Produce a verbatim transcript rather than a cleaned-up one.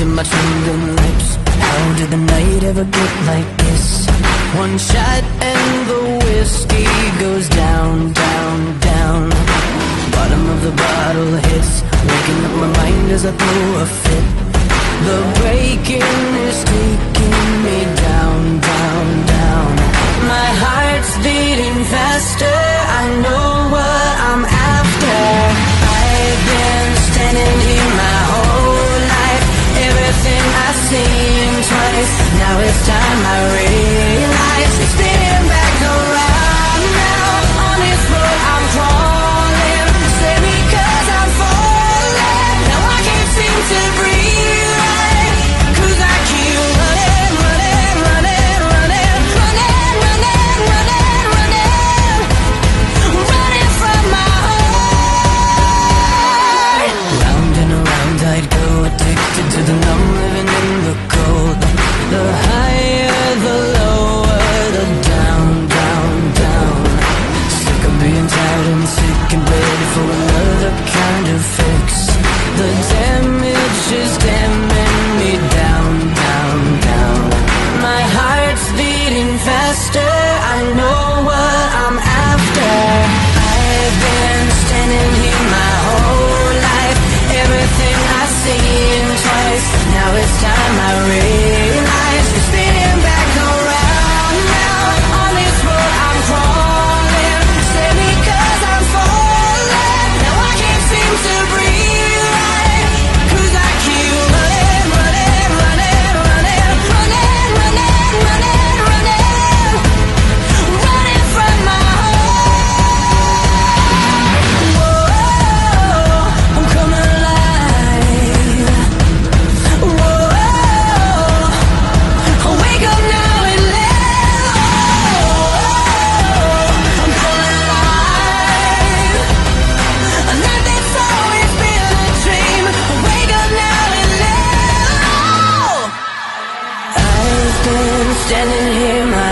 to my trembling lips. How did the night ever get like this? One shot and the whiskey goes down, down, down. Bottom of the bottle hits, waking up my mind as I throw a fit. The breaking is taking me down, down, down. My heart's beating faster, I know what I'm after. I've been standing here my whole life, everything I've seen twice. Now it's time I realize it's spinning back around now. On this road I'm crawling, stay because I'm falling. Now I can't seem to breathe right, 'cause I keep running, running, running, running, running, running, running, running, running from my heart. Round and around I'd go, addicted to the numb, living in the cold. The higher, the lower, the down, down, down. Sick of being tired and sick and ready for another kind of fix. The damage is damning me down, down, down. My heart's beating faster, I know what I'm after. I've been standing here my whole life, everything I've seen twice. Now it's time I realize it's spinning back around now. On this road I'm crawling, stay because I'm falling. Now I can't seem to breathe right, 'cause I keep running, running, running, running, running, running, running, running, running from my heart. Whoa, I'm coming alive. Whoa, I'll wake up now and live. Oh, I'm coming alive. A night that's always been a dream. I'll wake up now and live. I've been standing here my